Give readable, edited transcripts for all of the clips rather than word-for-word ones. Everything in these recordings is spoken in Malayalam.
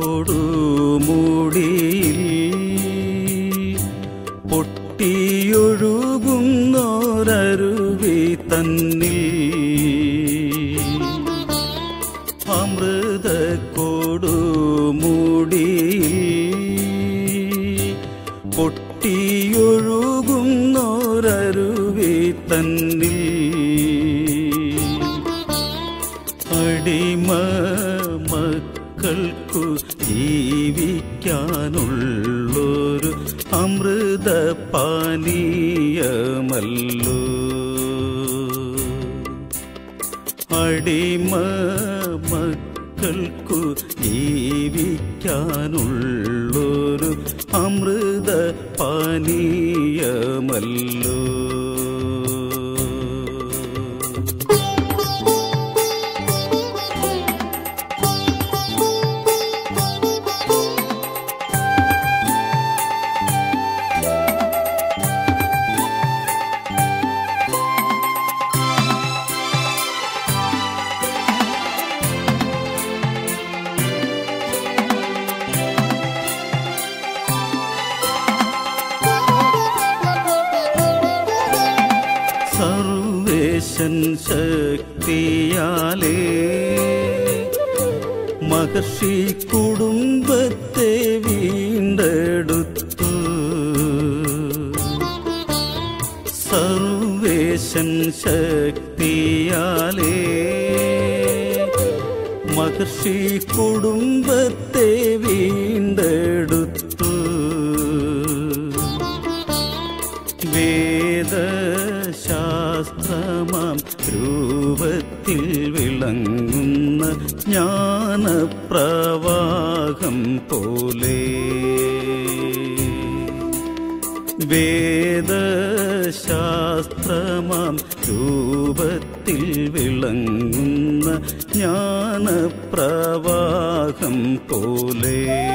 കൊടുമുടിയിൽ പൊട്ടിയൊഴുകുന്നോരരുവി തന്നിൽ അമൃത കൊടുമുടിയിൽ പൊട്ടിയൊഴുകുന്നോരരുവി തന്നിൽ അടിമ മക്കൾക്കു ജീവിക്കാനുള്ളൊരു അമൃതപാനീയമല്ലോ. അടിമ മക്കൾക്കു ജീവിക്കാനുള്ളൊരു അമൃതപാനീയമല്ലോ. സർവേശൻ ശക്തിയാലേ മഹർഷി കുടുംബത്തെ വീണ്ടെടുത്തു. സർവേശൻ ശക്തിയാലേ മഹർഷി കുടുംബത്തെ വീണ്ടെടുത്തു. വേദശാസ്ത്രമാം രൂപത്തിൽ വിളങ്ങുന്ന ജ്ഞാനപ്രവാഹം പോലെ വേദശാസ്ത്രമാം രൂപത്തിൽ വിളങ്ങുന്ന ജ്ഞാനപ്രവാഹം പോലെ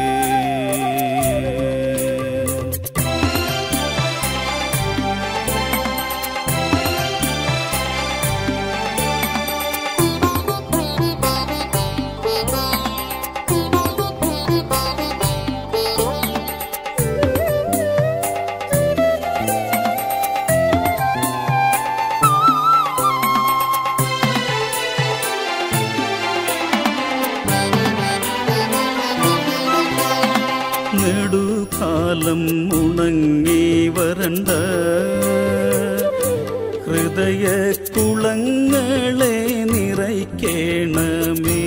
നെടുകാലം ഉണങ്ങി വരണ്ട ഹൃദയകുളങ്ങളെ നിറയ്ക്കണമേ.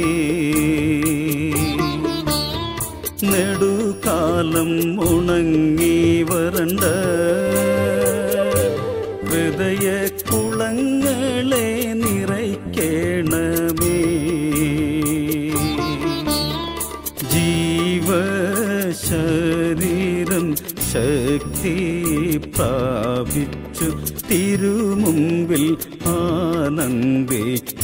നെടുകാലം ഉണങ്ങി വരണ്ട ഹൃദയകുളങ്ങളെ നിറയ്ക്കണമേ. ശരീരം ശക്തി പ്രാപിച്ചു തിരുമുമ്പിൽ ആനന്ദിക്ക.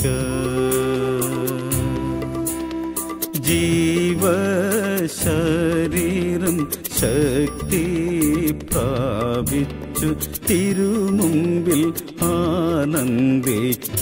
ജീവശരീരം ശക്തി പ്രാപിച്ചു തിരുമുമ്പിൽ ആനന്ദിക്ക.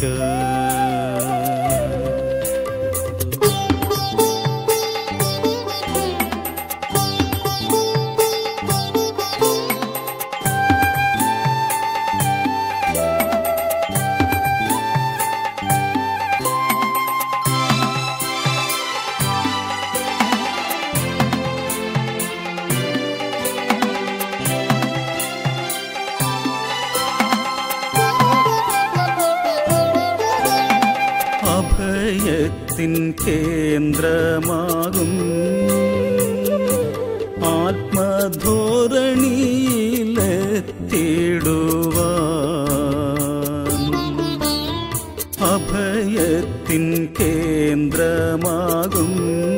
അഭയത്തിൻ കേന്ദ്രമാകും ആത്മധോരണിയിലെത്തിടുവാൻ. അഭയത്തിൻ കേന്ദ്രമാകും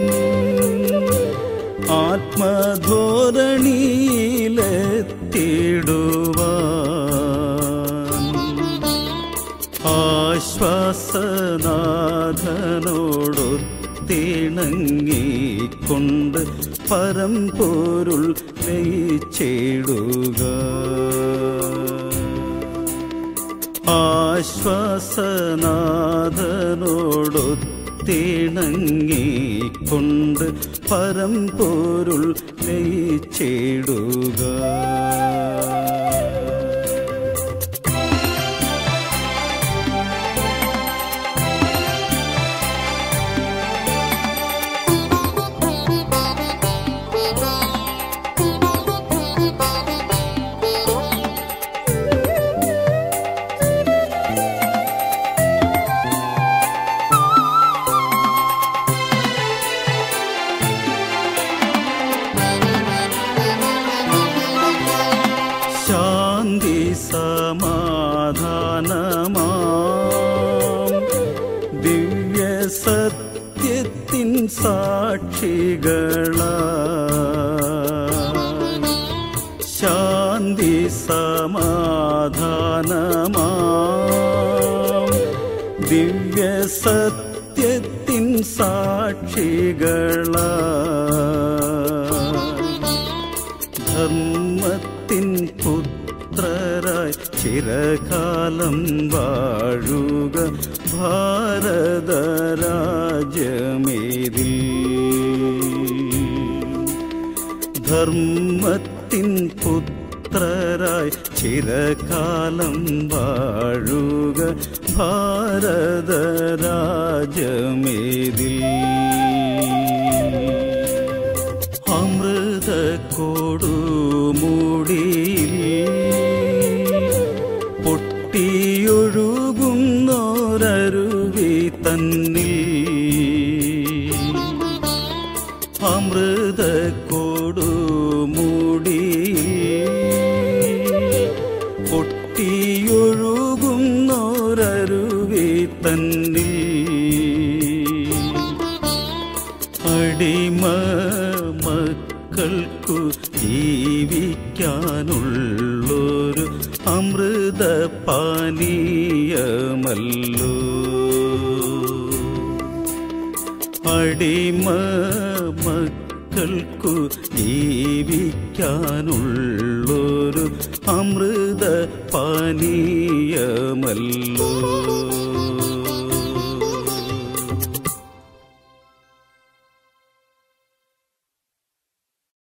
ആത്മധോരണിയിലെത്തിടുവാൻ. ആശ്വാസനാഥനോടൊത്തിണങ്ങിക്കൊണ്ട് പരമ്പൊരുൾ ലയിച്ചിടുക. ആശ്വാസനാഥനോടൊത്തിണങ്ങിക്കൊണ്ട് പരമ്പൊരുൾ ലയിച്ചിടുക. ശാന്തി സമാധാനമാം ദിവ്യ സത്യത്തിൻ സാക്ഷികളായി. ശാന്തി സമാധാനമാം ദിവ്യ സത്യത്തിൻ സാക്ഷികളായി. ധർമ്മത്തിൻ പുത്രരായി ചിരകാലം വാഴുക ഭാരതരാജ്യമേതിൽ. ധർമ്മത്തിൻ പുത്രരായി ചിരകാലം വാഴുക ഭാരതരാജ്യമേതിൽ. അമൃത കൊടുമുടിയിൽ പൊട്ടിയൊഴുകുന്നോരരുവി തന്നിൽ. അമൃത കൊടുമുടിയിൽ പൊട്ടിയൊഴുകുന്നോരരുവി തന്നിൽ. അടിമ മക്കൾക്കു ജീവിക്കാനുള്ളൊരു അമൃതപാനീയമല്ലോ. അടിമ മക്കൾക്കു ജീവിക്കാനുള്ളൊരു അമൃതപാനീയമല്ലോ.